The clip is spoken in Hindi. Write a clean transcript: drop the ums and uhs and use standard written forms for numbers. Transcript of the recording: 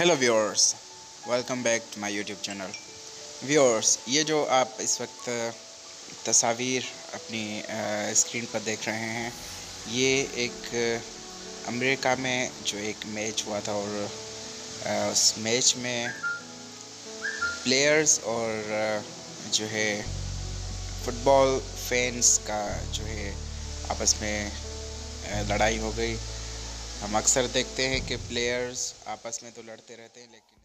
Hello viewers, welcome back to my YouTube channel. Viewers, ये जो आप इस वक्त तस्वीर अपनी स्क्रीन पर देख रहे हैं, ये एक अमेरिका में जो एक मैच हुआ था और उस मैच में प्लेयर्स और जो है फुटबॉल फैंस का जो है आपस में लड़ाई हो गई। हम अक्सर देखते हैं कि प्लेयर्स आपस में तो लड़ते रहते हैं, लेकिन